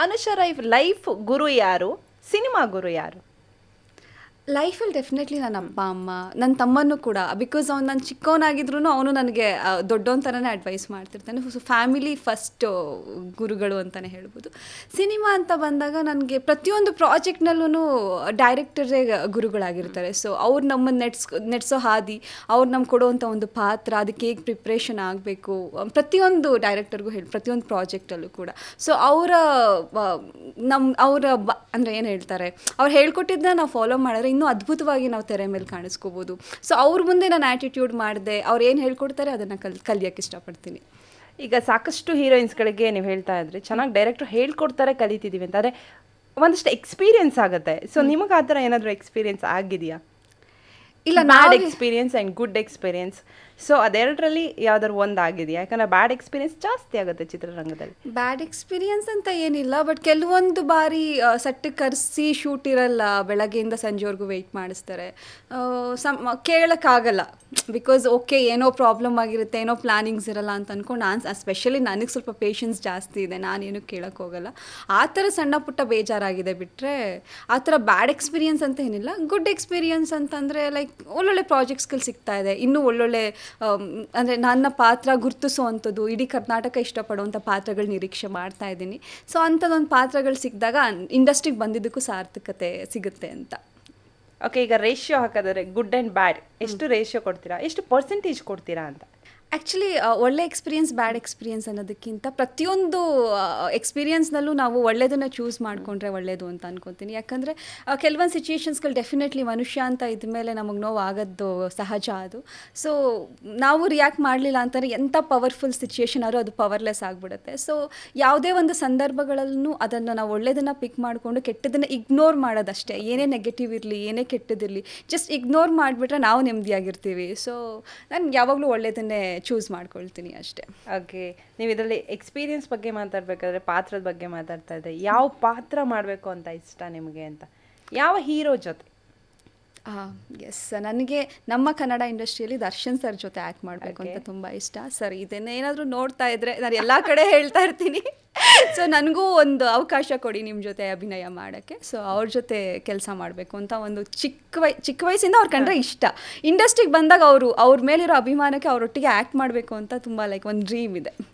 Anusha life ಗುರು ಯಾರು, cinema ಗುರು ಯಾರು? ಲೈಫಲ್ಲಿ ಡೆಫಿನೆಟ್ಲಿ ನನ್ನ ಅಪ್ಪ ಅಮ್ಮ, ನನ್ನ ತಮ್ಮನೂ ಕೂಡ. ಬಿಕಾಸ್ ಅವ್ನು ನಾನು ಚಿಕ್ಕವನಾಗಿದ್ರು ಅವನು ನನಗೆ ದೊಡ್ಡವನ ಥರನೇ ಅಡ್ವೈಸ್ ಮಾಡ್ತಿರ್ತಾನೆ. ಸೊ ಫ್ಯಾಮಿಲಿ ಫಸ್ಟ್ ಗುರುಗಳು ಅಂತಲೇ ಹೇಳ್ಬೋದು. ಸಿನಿಮಾ ಅಂತ ಬಂದಾಗ ನನಗೆ ಪ್ರತಿಯೊಂದು ಪ್ರಾಜೆಕ್ಟ್ನಲ್ಲೂ ಡೈರೆಕ್ಟರೇ ಗುರುಗಳಾಗಿರ್ತಾರೆ. ಸೊ ಅವ್ರು ನಮ್ಮನ್ನು ನೆಡ್ಸೋ ಹಾದಿ, ಅವ್ರು ನಮ್ಗೆ ಕೊಡುವಂಥ ಒಂದು ಪಾತ್ರ, ಅದಕ್ಕೆ ಹೇಗೆ ಪ್ರಿಪ್ರೇಷನ್ ಆಗಬೇಕು, ಪ್ರತಿಯೊಂದು ಡೈರೆಕ್ಟರ್ಗೂ ಪ್ರತಿಯೊಂದು ಪ್ರಾಜೆಕ್ಟಲ್ಲೂ ಕೂಡ. ಸೊ ಅಂದರೆ ಏನು ಹೇಳ್ತಾರೆ, ಅವ್ರು ಹೇಳ್ಕೊಟ್ಟಿದ್ದನ್ನ ನಾವು ಫಾಲೋ ಮಾಡಿದ್ರೆ ಇನ್ನೂ ಅದ್ಭುತವಾಗಿ ನಾವು ತೆರೆ ಮೇಲೆ ಕಾಣಿಸ್ಕೋಬೋದು. ಸೊ ಅವ್ರ ಮುಂದೆ ನಾನು ಆ್ಯಟಿಟ್ಯೂಡ್ ಮಾಡಿದೆ, ಅವ್ರು ಏನು ಹೇಳ್ಕೊಡ್ತಾರೆ ಅದನ್ನು ಕಲಿಯೋಕ್ಕೆ ಇಷ್ಟಪಡ್ತೀನಿ. ಈಗ ಸಾಕಷ್ಟು ಹೀರೋಯಿನ್ಸ್ಗಳಿಗೆ ನೀವು ಹೇಳ್ತಾ ಇದ್ರಿ ಚೆನ್ನಾಗಿ ಡೈರೆಕ್ಟ್ರು ಹೇಳ್ಕೊಡ್ತಾರೆ, ಕಲಿತಿದ್ದೀವಿ ಅಂತ. ಆದರೆ ಒಂದಷ್ಟು ಎಕ್ಸ್ಪೀರಿಯನ್ಸ್ ಆಗುತ್ತೆ. ಸೊ ನಿಮಗೆ ಆ ಥರ ಏನಾದರೂ ಎಕ್ಸ್ಪೀರಿಯನ್ಸ್ ಆಗಿದೆಯಾ? ಇಲ್ಲ, bad experience and good experience. So ಅದೆರಡರಲ್ಲಿ ಯಾವ್ದಾದ್ರು ಒಂದು ಆಗಿದೆಯಾ? ಯಾಕಂದರೆ ಬ್ಯಾಡ್ ಎಕ್ಸ್ಪೀರಿಯನ್ಸ್ ಜಾಸ್ತಿ ಆಗುತ್ತೆ ಚಿತ್ರರಂಗದಲ್ಲಿ. ಬ್ಯಾಡ್ ಎಕ್ಸ್ಪೀರಿಯನ್ಸ್ ಅಂತ ಏನಿಲ್ಲ, ಬಟ್ ಕೆಲವೊಂದು ಬಾರಿ ಸೆಟ್ಟಿಗೆ ಕರೆಸಿ ಶೂಟ್ ಇರಲ್ಲ, ಬೆಳಗ್ಗೆಯಿಂದ ಸಂಜೆವರೆಗೂ ವೆಯ್ಟ್ ಮಾಡಿಸ್ತಾರೆ, ಕೇಳೋಕ್ಕಾಗಲ್ಲ. ಬಿಕಾಸ್ ಓಕೆ ಏನೋ ಪ್ರಾಬ್ಲಮ್ ಆಗಿರುತ್ತೆ, ಏನೋ ಪ್ಲ್ಯಾನಿಂಗ್ಸ್ ಇರಲ್ಲ ಅಂತ ಅಂದ್ಕೊಂಡು ಸ್ಪೆಷಲಿ ನನಗೆ ಸ್ವಲ್ಪ ಪೇಷನ್ಸ್ ಜಾಸ್ತಿ ಇದೆ, ನಾನೇನು ಕೇಳೋಕ್ಕೆ ಹೋಗಲ್ಲ. ಆ ಥರ ಸಣ್ಣ ಪುಟ್ಟ ಬೇಜಾರಾಗಿದೆ ಬಿಟ್ಟರೆ ಆ ಥರ ಬ್ಯಾಡ್ ಎಕ್ಸ್ಪೀರಿಯನ್ಸ್ ಅಂತ ಏನಿಲ್ಲ. ಗುಡ್ ಎಕ್ಸ್ಪೀರಿಯನ್ಸ್ ಅಂತಂದರೆ ಲೈಕ್ ಒಳ್ಳೊಳ್ಳೆ ಪ್ರಾಜೆಕ್ಟ್ಸ್ಗಳು ಸಿಗ್ತಾ ಇದೆ, ಇನ್ನೂ ಒಳ್ಳೊಳ್ಳೆ ಅಂದರೆ ನನ್ನ ಪಾತ್ರ ಗುರುತಿಸುವಂಥದ್ದು, ಇಡೀ ಕರ್ನಾಟಕ ಇಷ್ಟಪಡುವಂಥ ಪಾತ್ರಗಳು ನಿರೀಕ್ಷೆ ಮಾಡ್ತಾ ಇದ್ದೀನಿ. ಸೊ ಅಂಥದ್ದೊಂದು ಪಾತ್ರಗಳು ಸಿಕ್ಕಿದಾಗ ಇಂಡಸ್ಟ್ರಿಗೆ ಬಂದಿದ್ದಕ್ಕೂ ಸಾರ್ಥಕತೆ ಸಿಗುತ್ತೆ ಅಂತ. ಓಕೆ, ಈಗ ರೇಷಿಯೋ ಹಾಕೋದ್ರೆ ಗುಡ್ ಆ್ಯಂಡ್ ಬ್ಯಾಡ್ ಎಷ್ಟು ರೇಷಿಯೋ ಕೊಡ್ತೀರಾ, ಎಷ್ಟು ಪರ್ಸೆಂಟೇಜ್ ಕೊಡ್ತೀರಾ ಅಂತ? ಆ್ಯಕ್ಚುಲಿ ಒಳ್ಳೆ ಎಕ್ಸ್ಪೀರಿಯನ್ಸ್ ಬ್ಯಾಡ್ ಎಕ್ಸ್ಪೀರಿಯನ್ಸ್ ಅನ್ನೋದಕ್ಕಿಂತ ಪ್ರತಿಯೊಂದು ಎಕ್ಸ್ಪೀರಿಯನ್ಸ್ನಲ್ಲೂ ನಾವು ಒಳ್ಳೆಯದನ್ನು ಚೂಸ್ ಮಾಡಿಕೊಂಡ್ರೆ ಒಳ್ಳೆಯದು ಅಂತ ಅನ್ಕೊತೀನಿ. ಯಾಕಂದರೆ ಕೆಲವೊಂದು ಸಿಚುಯೇಷನ್ಸ್ಗಳು ಡೆಫಿನೆಟ್ಲಿ ಮನುಷ್ಯ ಅಂತ ಇದ್ಮೇಲೆ ನಮಗೆ ನೋವು ಆಗೋದು ಸಹಜ ಅದು. ಸೊ ನಾವು ರಿಯಾಕ್ಟ್ ಮಾಡಲಿಲ್ಲ ಅಂತಂದರೆ ಎಂಥ ಪವರ್ಫುಲ್ ಸಿಚುಯೇಷನ್ ಆದರೂ ಅದು ಪವರ್ಲೆಸ್ ಆಗಿಬಿಡುತ್ತೆ. ಸೊ ಯಾವುದೇ ಒಂದು ಸಂದರ್ಭಗಳಲ್ಲೂ ಅದನ್ನು ನಾವು ಒಳ್ಳೆಯದನ್ನು ಪಿಕ್ ಮಾಡಿಕೊಂಡು ಕೆಟ್ಟದನ್ನು ಇಗ್ನೋರ್ ಮಾಡೋದಷ್ಟೇ. ಏನೇ ನೆಗೆಟಿವ್ ಇರಲಿ, ಏನೇ ಕೆಟ್ಟದಿರಲಿ, ಜಸ್ಟ್ ಇಗ್ನೋರ್ ಮಾಡಿಬಿಟ್ರೆ ನಾವು ನೆಮ್ಮದಿಯಾಗಿರ್ತೀವಿ. ಸೊ ನಾನು ಯಾವಾಗಲೂ ಒಳ್ಳೆಯದನ್ನೇ ಚೂಸ್ ಮಾಡ್ಕೊಳ್ತೀನಿ ಅಷ್ಟೇ. ಓಕೆ, ನೀವು ಇದರಲ್ಲಿ ಎಕ್ಸ್ಪೀರಿಯನ್ಸ್ ಬಗ್ಗೆ ಮಾತಾಡಬೇಕಾದ್ರೆ ಪಾತ್ರದ ಬಗ್ಗೆ ಮಾತಾಡ್ತಾ ಇದ್ದರೆ ಯಾವ ಪಾತ್ರ ಮಾಡಬೇಕು ಅಂತ ಇಷ್ಟ ನಿಮಗೆ ಅಂತ, ಯಾವ ಹೀರೋ ಜೊತೆ? ಎಸ್, ನನಗೆ ನಮ್ಮ ಕನ್ನಡ ಇಂಡಸ್ಟ್ರಿಯಲ್ಲಿ ದರ್ಶನ್ ಸರ್ ಜೊತೆ ಆ್ಯಕ್ಟ್ ಮಾಡಬೇಕು ಅಂತ ತುಂಬ ಇಷ್ಟ. ಸರ್ ಇದನ್ನೇನಾದರೂ ನೋಡ್ತಾ ಇದ್ದರೆ ನಾನು ಎಲ್ಲ ಕಡೆ ಹೇಳ್ತಾ ಇರ್ತೀನಿ, ಸೊ ನನಗೂ ಒಂದು ಅವಕಾಶ ಕೊಡಿ ನಿಮ್ಮ ಜೊತೆ ಅಭಿನಯ ಮಾಡೋಕ್ಕೆ. ಸೊ ಅವ್ರ ಜೊತೆ ಕೆಲಸ ಮಾಡಬೇಕು ಅಂತ ಒಂದು ಚಿಕ್ಕ ವಯಸ್ಸಿಂದ ಅವ್ರು ಕಂಡ್ರೆ ಇಷ್ಟ. ಇಂಡಸ್ಟ್ರಿಗೆ ಬಂದಾಗ ಅವ್ರ ಮೇಲಿರೋ ಅಭಿಮಾನಕ್ಕೆ ಅವರೊಟ್ಟಿಗೆ ಆ್ಯಕ್ಟ್ ಮಾಡಬೇಕು ಅಂತ ತುಂಬ ಲೈಕ್ ಒಂದು ಡ್ರೀಮ್ ಇದೆ.